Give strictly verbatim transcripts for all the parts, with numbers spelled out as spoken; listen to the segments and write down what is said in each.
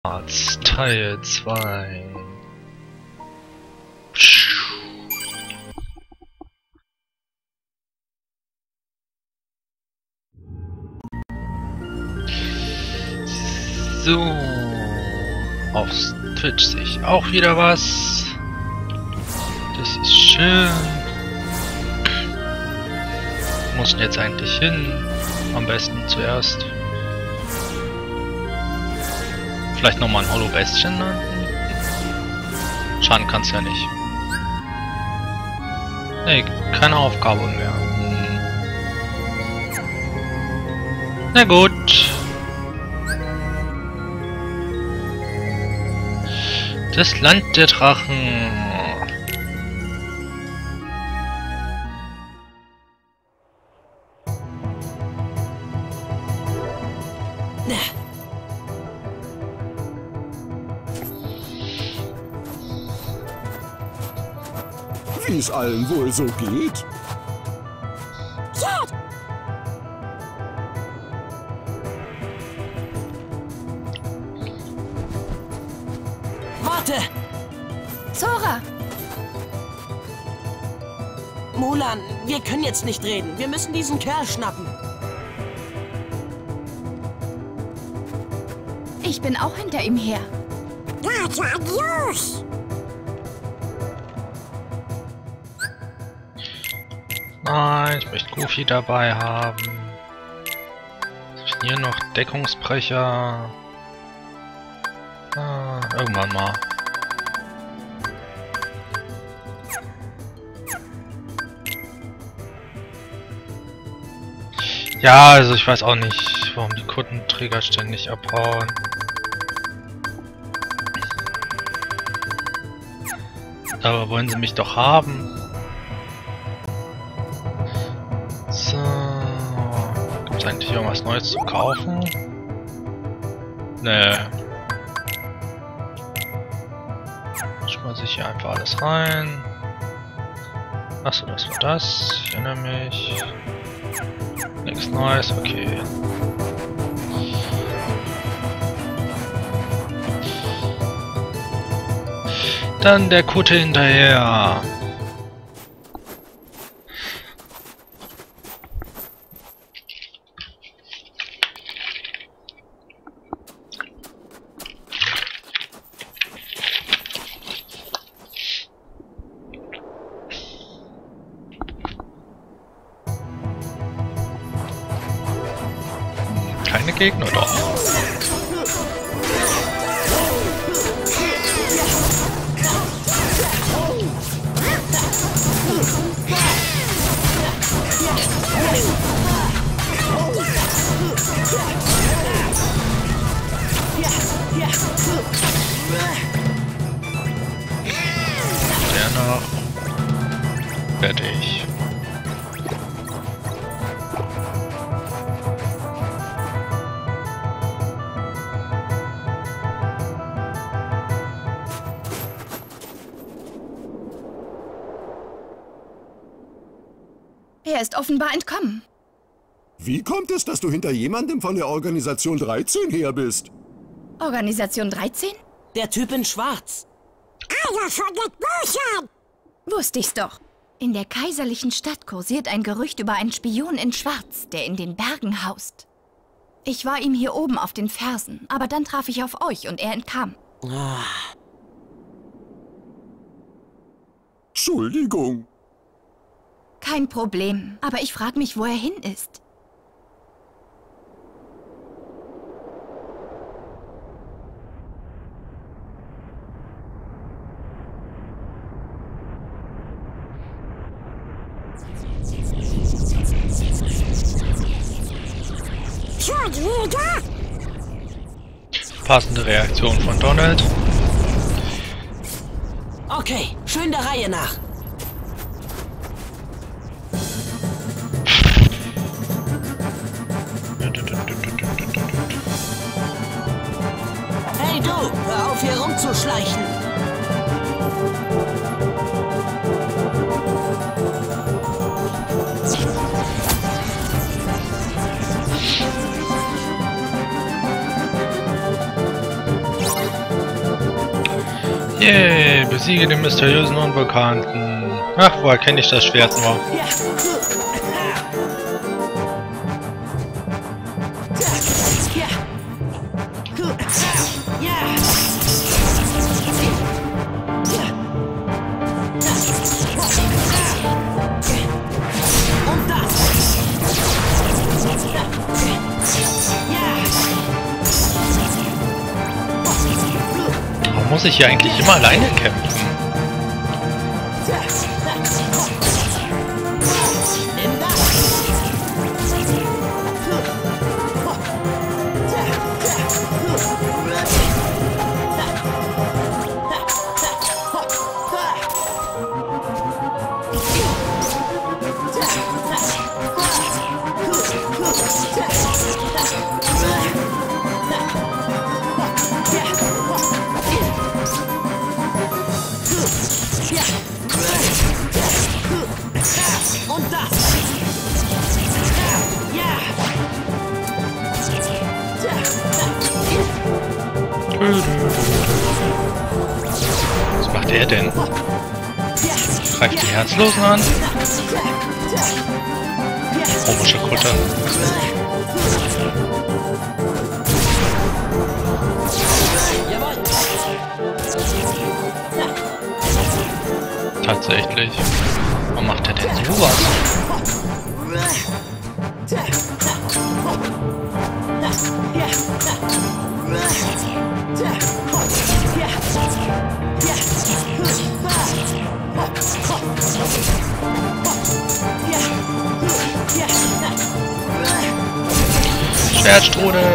Arts Teil zwei. So, auf Twitch sehe ich auch wieder was. Das ist schön. Wo muss denn jetzt eigentlich hin? Am besten zuerst. Vielleicht nochmal ein Holo-Bestien landen? Schaden kann's ja nicht. Nee, keine Aufgabe mehr. Hm. Na gut. Das Land der Drachen. Wie es allen wohl so geht? Ja! Warte! Zora! Mulan, wir können jetzt nicht reden. Wir müssen diesen Kerl schnappen. Ich bin auch hinter ihm her. Warte, adios! Nein, ich möchte Goofy dabei haben. Hier noch Deckungsbrecher. Ah, irgendwann mal. Ja, also ich weiß auch nicht, warum die Kundenträger ständig abhauen. Aber wollen sie mich doch haben? So. Gibt es eigentlich irgendwas Neues zu kaufen? Nee. Schmeiße ich hier einfach alles rein. Achso, das war das. Ich erinnere mich. Nichts Neues, okay. Dann der Kutte hinterher. Keine Gegner, doch. Der noch fertig. Er ist offenbar entkommen. Wie kommt es, dass du hinter jemandem von der Organisation dreizehn her bist? Organisation dreizehn? Der Typ in Schwarz. Einer von den Büchern! Wusste ich's doch. In der kaiserlichen Stadt kursiert ein Gerücht über einen Spion in Schwarz, der in den Bergen haust. Ich war ihm hier oben auf den Fersen, aber dann traf ich auf euch und er entkam. Ah. Entschuldigung. Kein Problem, aber ich frage mich, wo er hin ist. Schon wieder? Passende Reaktion von Donald. Okay, schön der Reihe nach. Hey du, hör auf hier rumzuschleichen. Yay, besiege den mysteriösen Unbekannten. Ach, woher kenne ich das Schwert nur? Warum muss ich hier eigentlich immer alleine kämpfen? Was macht er denn? Greift die Herzlosen an? Komische Kutter. Tatsächlich. Warum macht er denn sowas? Schwertstrudel!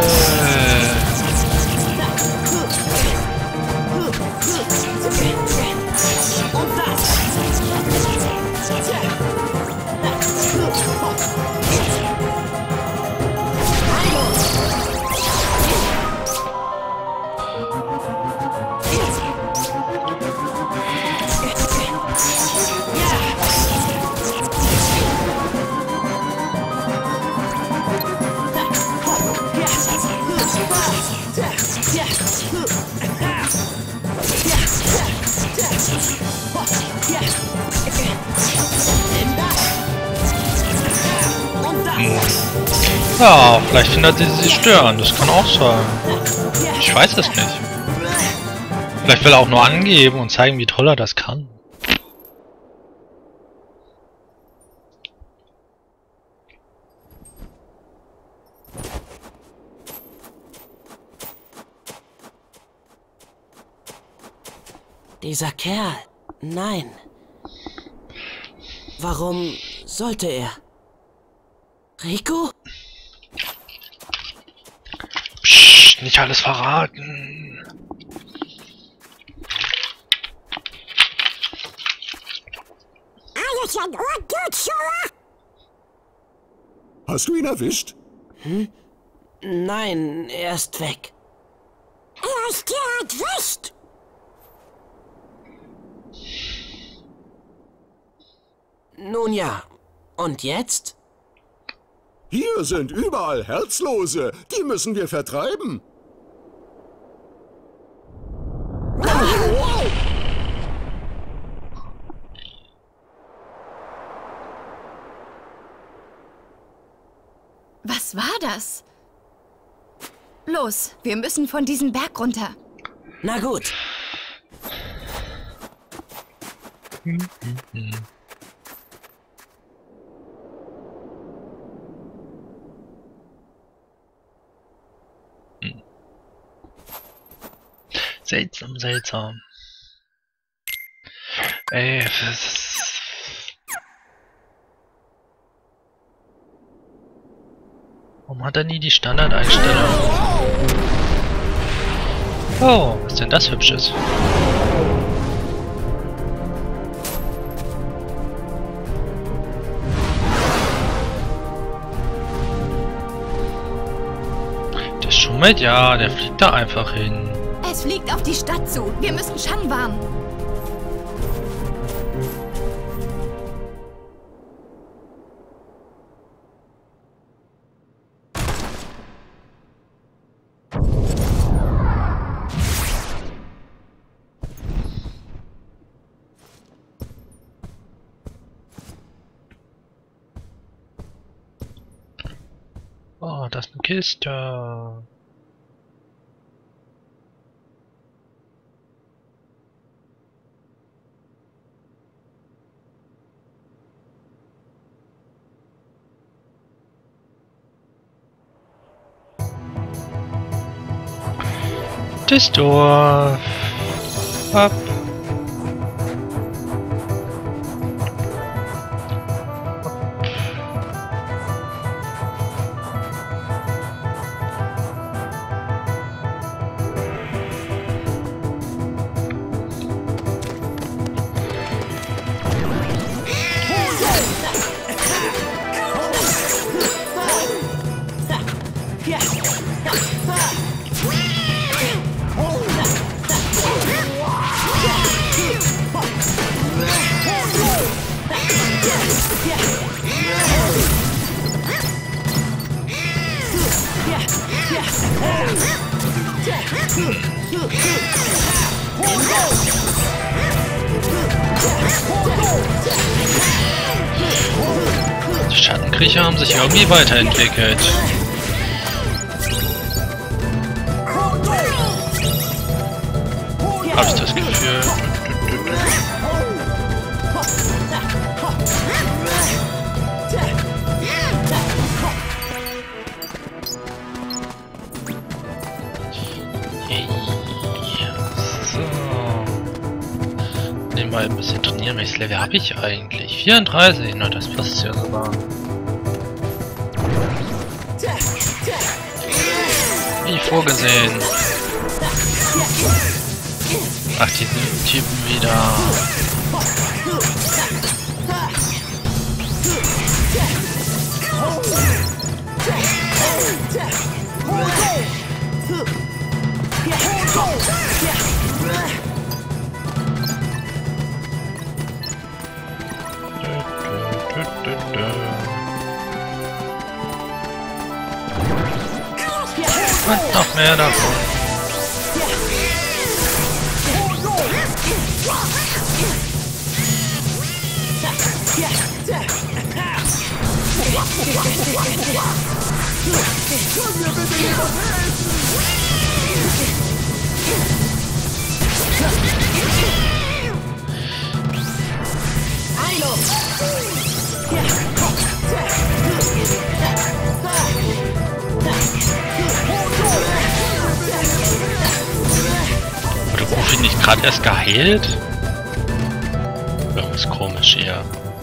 Ja, vielleicht hindert sie sie stören, das kann auch sein. Ich weiß es nicht. Vielleicht will er auch nur angeben und zeigen, wie toll er das kann. Dieser Kerl. Nein. Warum sollte er? Rico? Psst, nicht alles verraten. Alles in Ordnung, Schauer? Hast du ihn erwischt? Hm? Nein, er ist weg. Er ist der erwischt. Nun ja. Und jetzt? Hier sind überall Herzlose. Die müssen wir vertreiben. Was war das? Los, wir müssen von diesem Berg runter. Na gut. Hm, hm, hm. Seltsam, seltsam. Ey, das ist... Warum hat er nie die Standardeinstellung? Oh, was ist denn das Hübsches? Der schummelt, ja, der fliegt da einfach hin. Es fliegt auf die Stadt zu. Wir müssen Shang warnen. das ist eine Kiste. Das Dorf. Ab. Die Schattenkriecher haben sich irgendwie weiterentwickelt. Habe ich das Gefühl. Nebenbei ein bisschen trainieren. Welches Level habe ich eigentlich? vierunddreißig, na das passt ja sogar. Wie vorgesehen. Ach, diesen Typen wieder. Und noch mehr davon. Wurde Goofy nicht gerade erst geheilt? Irgendwas komisch hier.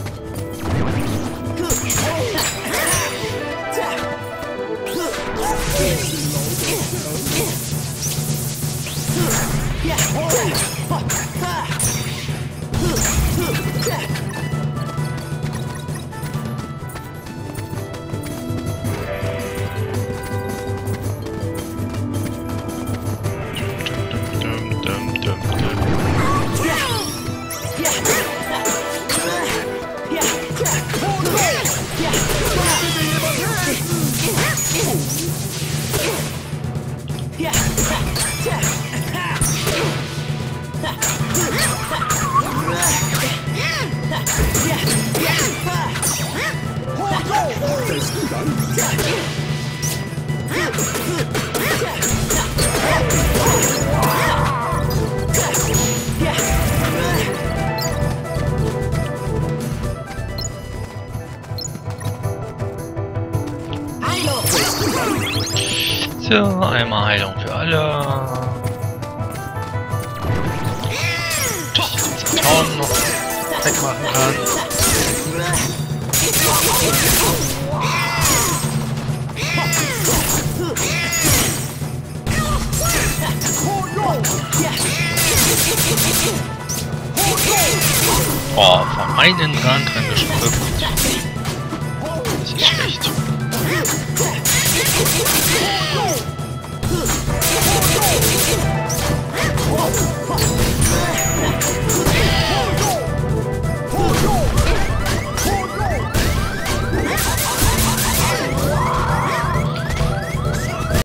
So, einmal Heilung für alle. Dass ich den Zaun noch wegmachen kann. Oh, von meinen Rand dran gesprüht. Das ist schlecht.